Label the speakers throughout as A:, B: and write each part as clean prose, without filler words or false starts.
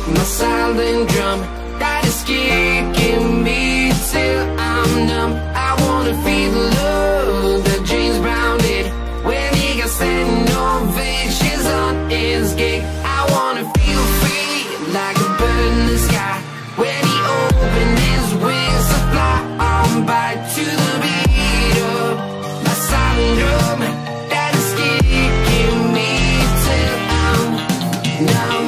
A: my silent drum that is kicking me till I'm numb. I wanna feel the love that James Brown did when he got standing ovations on his gig. I wanna feel free like a bird in the sky when he opened his wings to fly on by to the beat of my silent drum that is kicking me till I'm numb.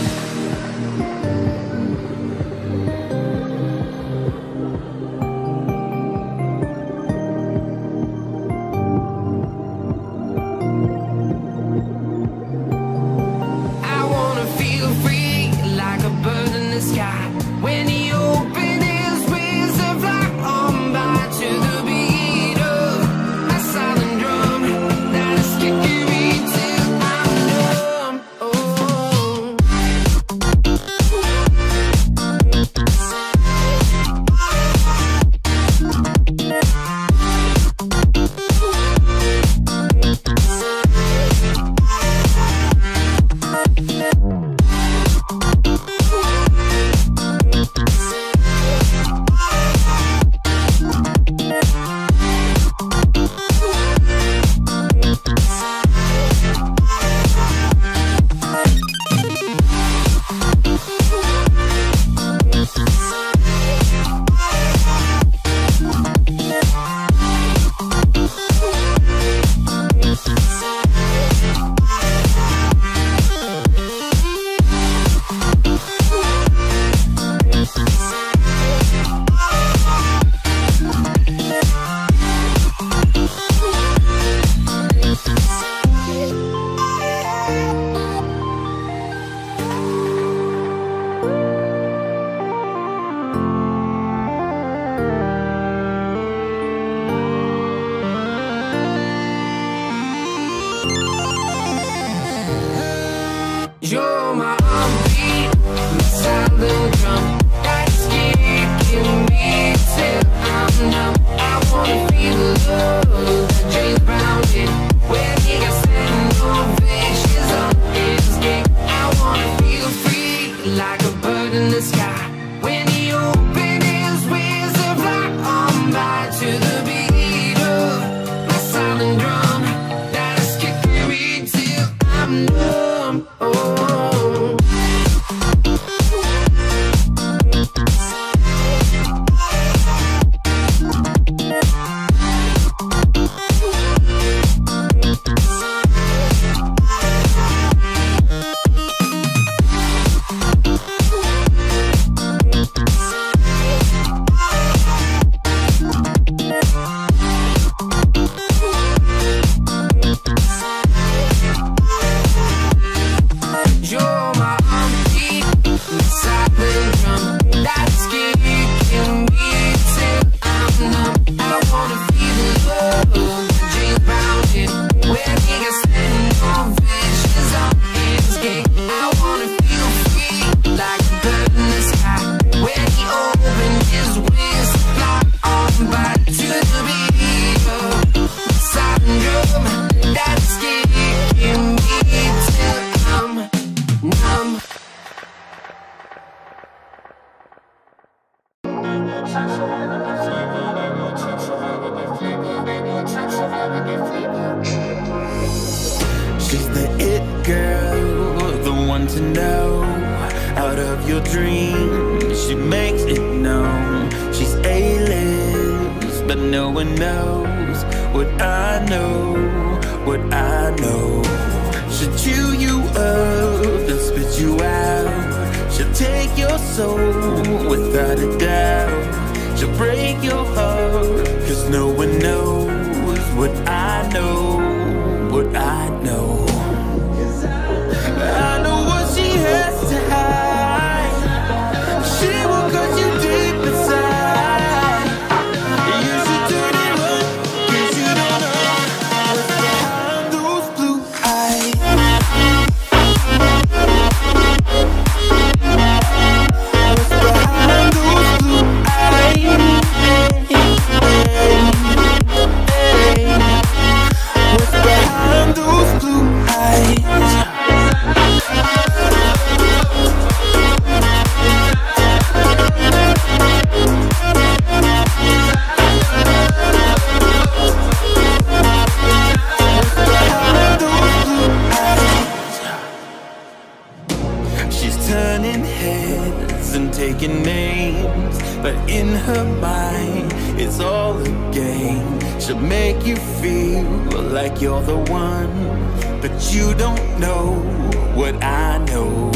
A: You're my heartbeat, my silent drum that's kicking me till I'm numb. I wanna feel the love that James Brown did when he got standing ovations on his gig. I wanna feel free like a bird in the sky when he opened his wings to fly on by to the beat of my silent drum that is kicking me till I'm numb. Oh.
B: She's the it girl, the one to know. Out of your dreams, she makes it known. She's A-list, but no one knows what I know, what I know. She'll chew you up and spit you out. She'll take your soul without a doubt. She'll break your heart, cause no one knows what I know, what I know. I know what she has to hide. She will cut you deep inside. You should turn it on, cause you don't know what's behind those blue eyes. What's behind those blue eyes? turning heads and taking names, but in her mind it's all a game. She'll make you feel like you're the one, but you don't know what I know.